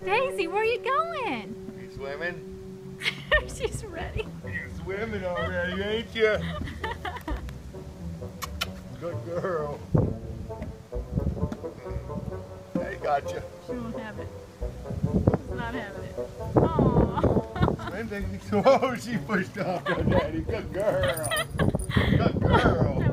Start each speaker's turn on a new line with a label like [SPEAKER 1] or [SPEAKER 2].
[SPEAKER 1] Daisy, where are you going?
[SPEAKER 2] You swimming?
[SPEAKER 1] She's ready.
[SPEAKER 2] You're swimming already, ain't you? Good girl. They got you.
[SPEAKER 1] She won't have it. She's not having it. Aww.
[SPEAKER 2] Whoa, she pushed off her daddy. Good girl. Good girl.